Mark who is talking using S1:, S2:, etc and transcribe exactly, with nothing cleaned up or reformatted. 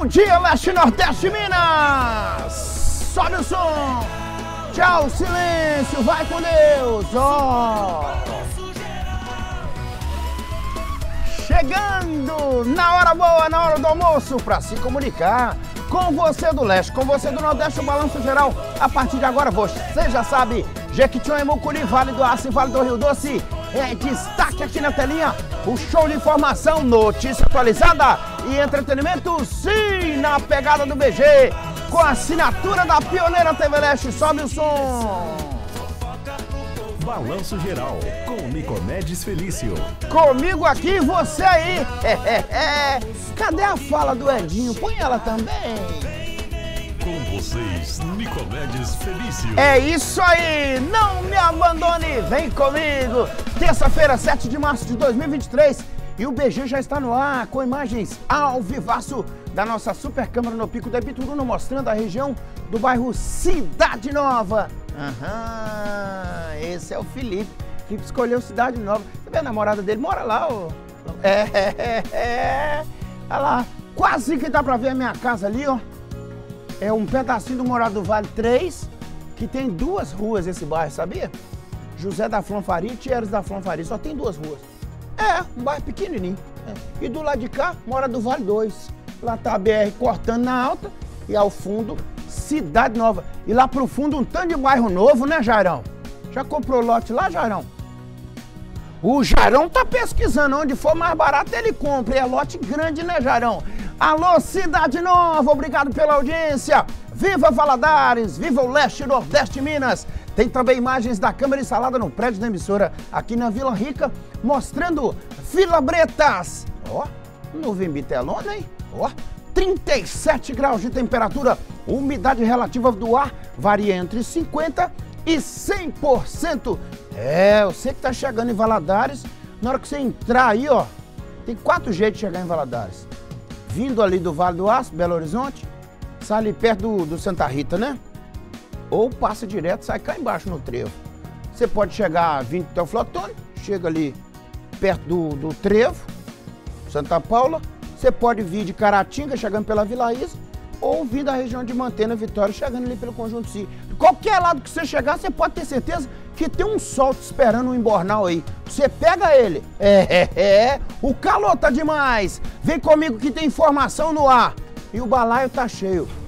S1: Bom dia, Leste, Nordeste, Minas! Sobe o som! Tchau, silêncio, vai com Deus! Ó! Chegando na hora boa, na hora do almoço, para se comunicar com você do Leste, com você do Nordeste, o Balanço Geral. A partir de agora, você já sabe, Jequitinhonha, Mucuri, Vale do Aço e Vale do Rio Doce. É destaque aqui na telinha, o show de informação, notícia atualizada e entretenimento, sim, na pegada do B G, com a assinatura da Pioneira T V Leste. Sobe o som!
S2: Balanço Geral, com Nicomedes Felício.
S1: Comigo aqui, você aí. É, é, é. Cadê a fala do Edinho? Põe ela também.
S2: Com vocês, Nicomedes Felício.
S1: É isso aí, não me abandone, vem comigo. Terça-feira, sete de março de dois mil e vinte e três, e o B G já está no ar com imagens ao vivaço da nossa super câmera no Pico da Ibituruna, mostrando a região do bairro Cidade Nova. Aham, esse é o Felipe. Felipe escolheu Cidade Nova. Você vê a namorada dele? Mora lá, ó. É, é, é, é. Olha lá, quase que dá pra ver a minha casa ali, ó. É um pedacinho do Morado do Vale três, que tem duas ruas esse bairro, sabia? José da Flanfaria e Thieres da Flanfaria, só tem duas ruas. É, um bairro pequenininho. É. E do lado de cá, Morado do Vale dois. Lá tá a B R cortando na alta e ao fundo, Cidade Nova. E lá pro fundo, um tanto de bairro novo, né, Jairão? Já comprou lote lá, Jairão? O Jairão tá pesquisando, onde for mais barato ele compra. E é lote grande, né, Jairão? Alô, Cidade Nova, obrigado pela audiência. Viva Valadares, viva o Leste, Nordeste, Minas. Tem também imagens da câmera instalada no prédio da emissora aqui na Vila Rica, mostrando Vila Bretas. Ó, nuvem bitelona, hein? Ó, trinta e sete graus de temperatura, umidade relativa do ar varia entre cinquenta e cem por cento. É, você que tá chegando em Valadares, na hora que você entrar aí, ó, tem quatro jeitos de chegar em Valadares. Vindo ali do Vale do Aço, Belo Horizonte, sai ali perto do, do Santa Rita, né? Ou passa direto, sai cá embaixo no trevo. Você pode chegar vindo do Teoflotone, chega ali perto do, do trevo, Santa Paula. Você pode vir de Caratinga, chegando pela Vila Isa, ou vir da região de Mantena, Vitória, chegando ali pelo Conjunto Si. Qualquer lado que você chegar, você pode ter certeza que tem um sol te esperando um embornal aí. Você pega ele. É, é, é. O calor tá demais. Vem comigo que tem informação no ar. E o balaio tá cheio.